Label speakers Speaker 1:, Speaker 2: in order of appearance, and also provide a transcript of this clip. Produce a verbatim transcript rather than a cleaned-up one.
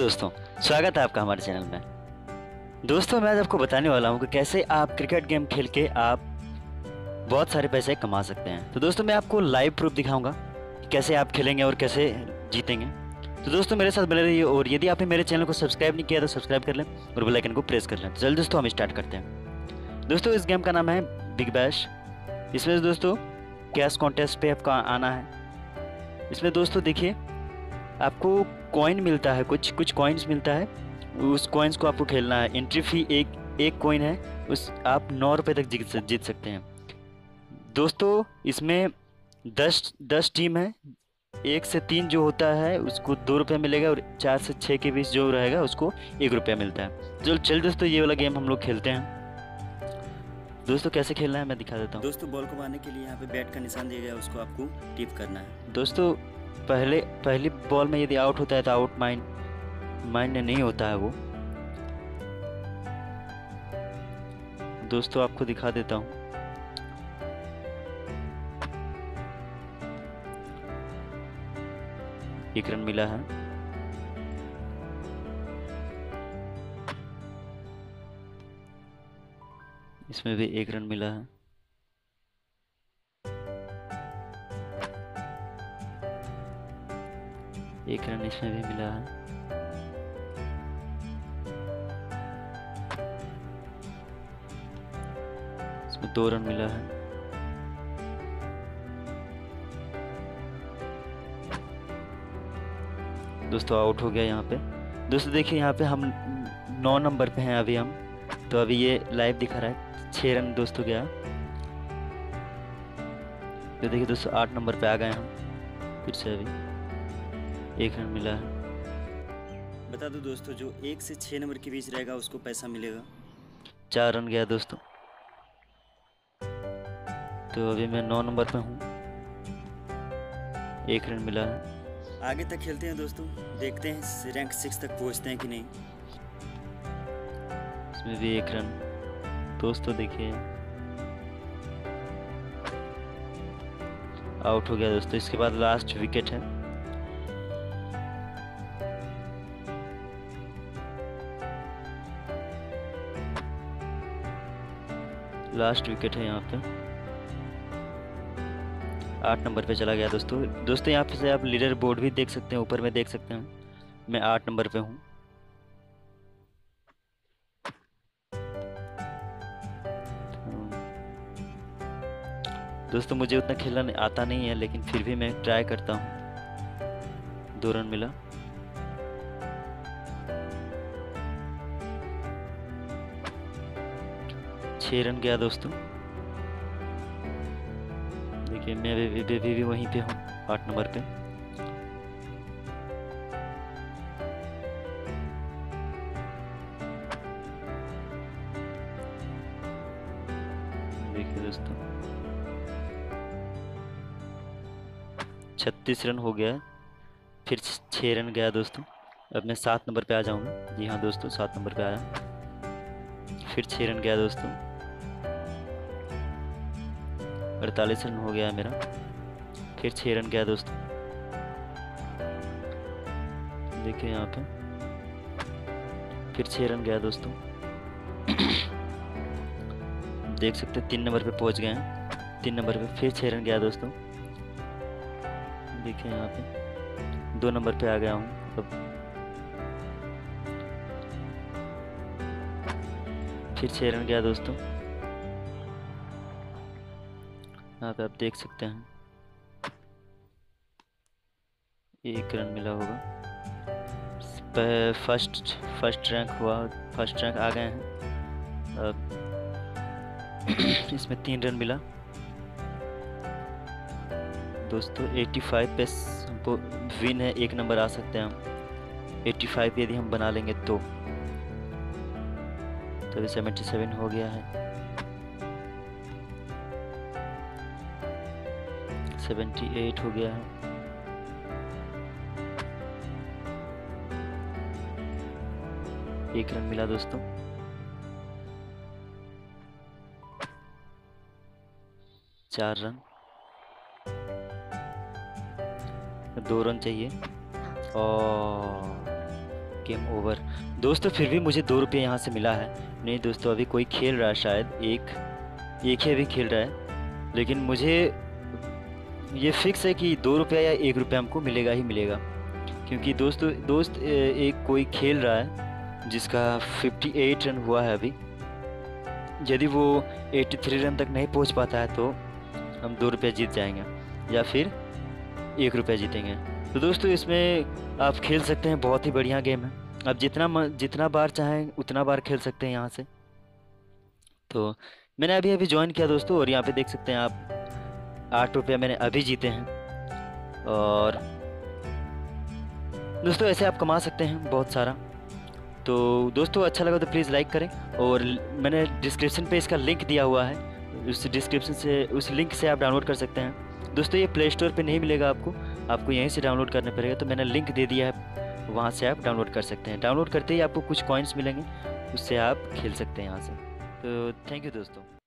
Speaker 1: दोस्तों, स्वागत है आपका हमारे चैनल में। दोस्तों, मैं आज आपको बताने वाला हूं कि कैसे आप क्रिकेट गेम खेल के आप बहुत सारे पैसे कमा सकते हैं। तो दोस्तों, मैं आपको लाइव प्रूफ दिखाऊंगा कि कैसे आप खेलेंगे और कैसे जीतेंगे। तो दोस्तों, मेरे साथ बने रहिए और यदि आपने मेरे चैनल को सब्सक्राइब नहीं किया तो सब्सक्राइब कर लें और बेल आइकन को प्रेस कर लें। तो चलिए दोस्तों, हम स्टार्ट करते हैं। दोस्तों, इस गेम का नाम है बिग बैश। इसमें दोस्तों कैश कॉन्टेस्ट पे आपका आना है। इसमें दोस्तों देखिए, आपको कॉइन मिलता है, कुछ कुछ कॉइन्स मिलता है। उस कॉइन्स को आपको खेलना है। एंट्री फी एक एक कॉइन है, उस आप नौ रुपये तक जीत जीत सकते हैं। दोस्तों, इसमें दस दस टीम है। एक से तीन जो होता है उसको दो रुपये मिलेगा और चार से छः के बीच जो रहेगा उसको एक रुपया मिलता है। चलो चल दोस्तों, ये वाला गेम हम लोग खेलते हैं। दोस्तों, कैसे खेलना है मैं दिखा देता हूँ।
Speaker 2: दोस्तों, बॉल को मारने के लिए यहाँ पे बैट का निशान दिया गया है, उसको आपको टिप करना है।
Speaker 1: दोस्तों, पहले पहली बॉल में यदि आउट होता है तो आउट माइंड माइंड नहीं होता है वो। दोस्तों, आपको दिखा देता हूँ। एक रन मिला है। इसमें भी एक रन मिला है। एक रन इसमें भी मिला है। इसमें दो रन मिला है। दोस्तों, आउट हो गया यहाँ पे। दोस्तों देखिए, यहाँ पे हम नौ नंबर पे हैं अभी हम। तो अभी ये लाइव दिखा रहा है छः रन दोस्तों गया। तो देखिए दोस्तों, आठ नंबर पे आ गए हम फिर से। अभी एक रन मिला है।
Speaker 2: बता दो दोस्तों, जो एक से छः नंबर के बीच रहेगा उसको पैसा मिलेगा।
Speaker 1: चार रन गया दोस्तों। तो अभी मैं नौ नंबर पे हूँ। एक रन मिला है।
Speaker 2: आगे तक खेलते हैं दोस्तों, देखते हैं रैंक सिक्स तक पहुंचते हैं कि नहीं।
Speaker 1: इसमें भी एक रन। दोस्तों देखिए, आउट हो गया दोस्तों। इसके बाद लास्ट विकेट है। लास्ट विकेट है यहाँ पे। आठ नंबर पे चला गया दोस्तों। दोस्तों, यहाँ पे से आप लीडर बोर्ड भी देख सकते हैं, ऊपर में देख सकते हैं मैं आठ नंबर पे हूँ। दोस्तों, मुझे उतना खेलना आता नहीं है, लेकिन फिर भी मैं ट्राई करता हूँ। दो रन मिला। छः रन गया दोस्तों। देखिए, मैं भी, भी, भी, भी वहीं पे हूँ, आठ नंबर पे। देखिए दोस्तों, छत्तीस रन हो गया। फिर छः रन गया दोस्तों। अब मैं सात नंबर पे आ जाऊंगा। जी हाँ दोस्तों, सात नंबर पे आया। फिर छः रन गया दोस्तों। अड़तालीस रन हो गया है मेरा। फिर छः रन गया दोस्तों। देखिए यहाँ पे फिर छः रन गया दोस्तों। देख सकते हैं तीन नंबर पे पहुंच गए हैं। तीन नंबर पे फिर छः रन गया दोस्तों। देखिए यहाँ पे दो नंबर पे आ गया हूँ अब। फिर छः रन गया दोस्तों। यहाँ पे आप देख सकते हैं एक रन मिला होगा। फर्स्ट फर्स्ट रैंक हुआ, फर्स्ट रैंक आ गए हैं अब। इसमें तीन रन मिला दोस्तों। पचासी पे हमको विन है, एक नंबर आ सकते हैं हम। पचासी यदि हम बना लेंगे तो तो सतहत्तर हो गया है। अठहत्तर हो गया है। एक रन मिला दोस्तों। चार रन। दो रन चाहिए और गेम ओवर। दोस्तों फिर भी मुझे दो रुपये यहाँ से मिला है। नहीं दोस्तों, अभी कोई खेल रहा है, शायद एक एक ही अभी खेल रहा है, लेकिन मुझे ये फिक्स है कि दो रुपया या एक रुपया हमको मिलेगा ही मिलेगा, क्योंकि दोस्तों दोस्त एक कोई खेल रहा है जिसका अट्ठावन रन हुआ है अभी। यदि वो तिरासी रन तक नहीं पहुंच पाता है तो हम दो रुपये जीत जाएंगे या फिर एक रुपया जीतेंगे। तो दोस्तों इसमें आप खेल सकते हैं, बहुत ही बढ़िया गेम है। आप जितना म, जितना बार चाहें उतना बार खेल सकते हैं यहाँ से। तो मैंने अभी अभी ज्वाइन किया दोस्तों, और यहाँ पे देख सकते हैं आप आठ रुपये मैंने अभी जीते हैं। और दोस्तों ऐसे आप कमा सकते हैं बहुत सारा। तो दोस्तों अच्छा लगा तो प्लीज़ लाइक करें, और मैंने डिस्क्रिप्शन पे इसका लिंक दिया हुआ है, उस डिस्क्रिप्शन से उस लिंक से आप डाउनलोड कर सकते हैं। दोस्तों ये प्ले स्टोर पे नहीं मिलेगा आपको, आपको यहीं से डाउनलोड करना पड़ेगा। तो मैंने लिंक दे दिया है, वहाँ से आप डाउनलोड कर सकते हैं। डाउनलोड करते ही आपको कुछ कॉइन्स मिलेंगे, उससे आप खेल सकते हैं यहाँ से। तो थैंक यू दोस्तों।